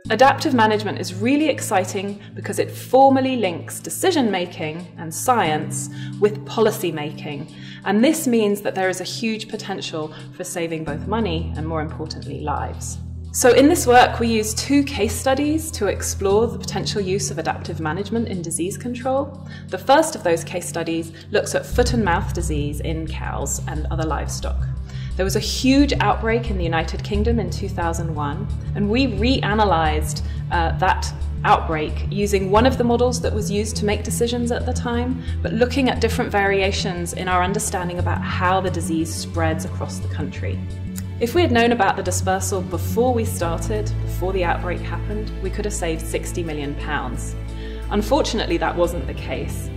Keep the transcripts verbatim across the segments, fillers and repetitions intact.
Adaptive management is really exciting because it formally links decision-making and science with policy-making, and this means that there is a huge potential for saving both money and, more importantly, lives. So in this work, we use two case studies to explore the potential use of adaptive management in disease control. The first of those case studies looks at foot and mouth disease in cows and other livestock. There was a huge outbreak in the United Kingdom in two thousand one, and we reanalyzed uh, that outbreak using one of the models that was used to make decisions at the time, but looking at different variations in our understanding about how the disease spreads across the country. If we had known about the dispersal before we started, before the outbreak happened, we could have saved sixty million pounds. Unfortunately, that wasn't the case.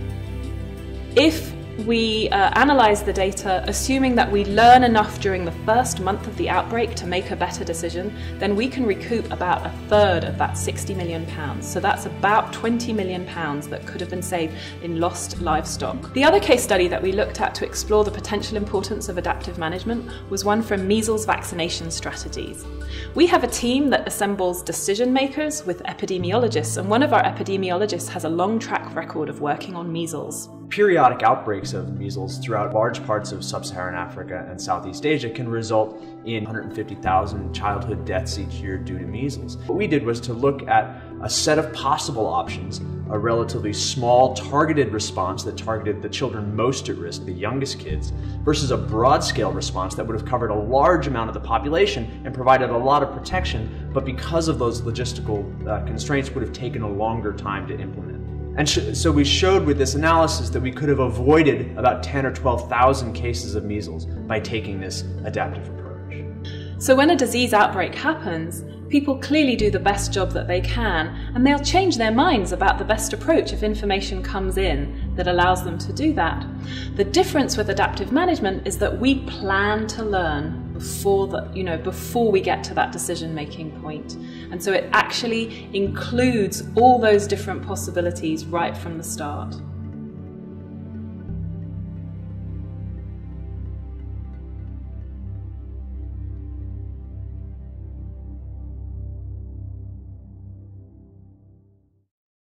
If we uh, analyse the data, assuming that we learn enough during the first month of the outbreak to make a better decision, then we can recoup about a third of that sixty million pounds. So that's about twenty million pounds that could have been saved in lost livestock. The other case study that we looked at to explore the potential importance of adaptive management was one from measles vaccination strategies. We have a team that assembles decision makers with epidemiologists, and one of our epidemiologists has a long track record of working on measles. Periodic outbreaks of measles throughout large parts of sub-Saharan Africa and Southeast Asia can result in one hundred fifty thousand childhood deaths each year due to measles. What we did was to look at a set of possible options, a relatively small targeted response that targeted the children most at risk, the youngest kids, versus a broad-scale response that would have covered a large amount of the population and provided a lot of protection, but because of those logistical uh, constraints would have taken a longer time to implement. And so we showed with this analysis that we could have avoided about ten or twelve thousand cases of measles by taking this adaptive approach. So when a disease outbreak happens, people clearly do the best job that they can, and they'll change their minds about the best approach if information comes in that allows them to do that. The difference with adaptive management is that we plan to learn before the, you know, before we get to that decision-making point. And so it actually includes all those different possibilities right from the start.